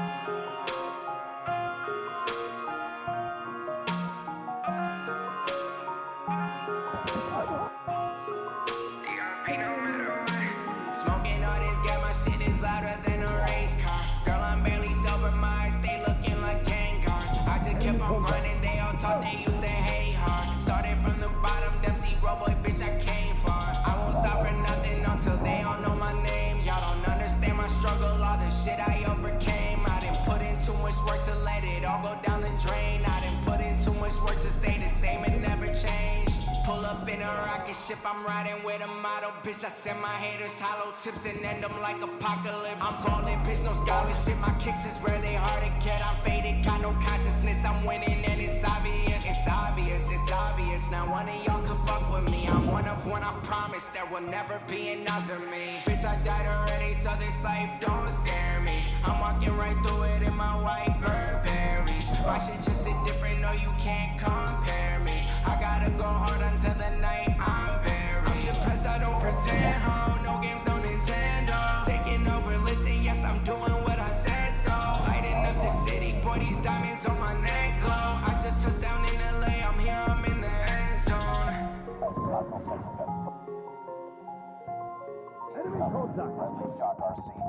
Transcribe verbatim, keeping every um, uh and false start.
Smoking all this gas, my shit is louder than a race car. Girl, I'm barely sober, my stay looking like gang cars. I just kept on grinding, they all talk, they used to hate hard. Started from the bottom, them zero boy, bitch, I came far. I won't stop for nothing until they all know my name. Y'all don't understand my struggle, all the shit I overcame. I didn't put in too much work to let it all go down the drain. I didn't put in too much work to stay the same and never change. Pull up in a rocket ship, I'm riding with a model, bitch. I send my haters hollow tips and end them like apocalypse. I'm ballin', bitch, no scholarship. My kicks is rare, they hard to get. I'm faded, got no consciousness. I'm winning and it's obvious. It's obvious, it's obvious. Now one of y'all could fuck with me. I'm one of one, I promise there will never be another me. Bitch, I died already, so this life don't scare me. I'm walking right through it in my white Burberrys. My shit just hit different, no, you can't compare me. I gotta go hard until the night I'm buried. I'm depressed, I don't pretend, ho. No games, no Nintendo. Taking over, listen, yes, I'm doing what I said so. Lighting up the city, boy, these diamonds on my neck glow. I just touched down in L A, I'm here, I'm in the end zone. Enemy contact. Friendly shock R C.